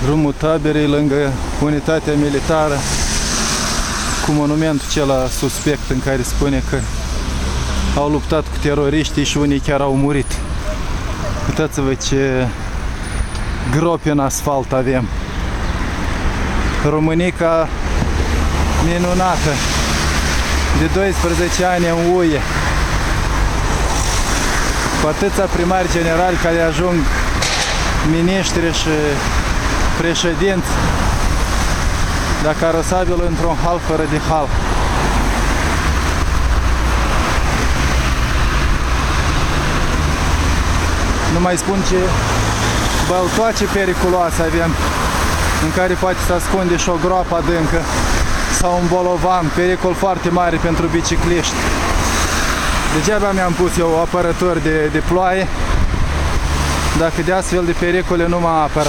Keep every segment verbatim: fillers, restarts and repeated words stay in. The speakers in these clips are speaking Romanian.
drumul taberei lângă unitatea militară cu monumentul acela suspect în care spune că au luptat cu teroriștii și unii chiar au murit. Uitați-vă ce gropi în asfalt avem. Românica minunată, de doisprezece ani în U E, cu atâția primari generali care ajung miniștri și președinți, dar carosabilul într-un hal fără de hal. Nu mai spun ce băltoace periculoase avem, în care poate să ascunde și o groapă adâncă sau un bolovan, pericol foarte mare pentru bicicliști. Degeaba mi-am pus eu apărători de, de ploaie, dacă de astfel de pericole nu mă apără.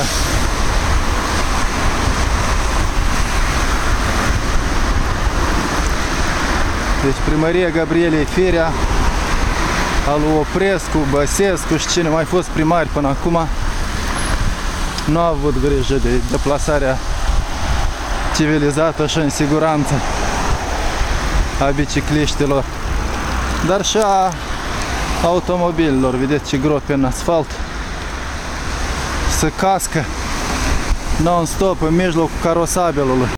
Deci primăria Gabrielei Firea, al lui Oprescu, Băsescu și cine mai fost primari până acum, nu a avut grijă de deplasarea civilizată și în siguranță a bicicliștilor, dar și a automobililor. Vedeți ce gropi în asfalt, se cască non-stop în mijlocul carosabilului.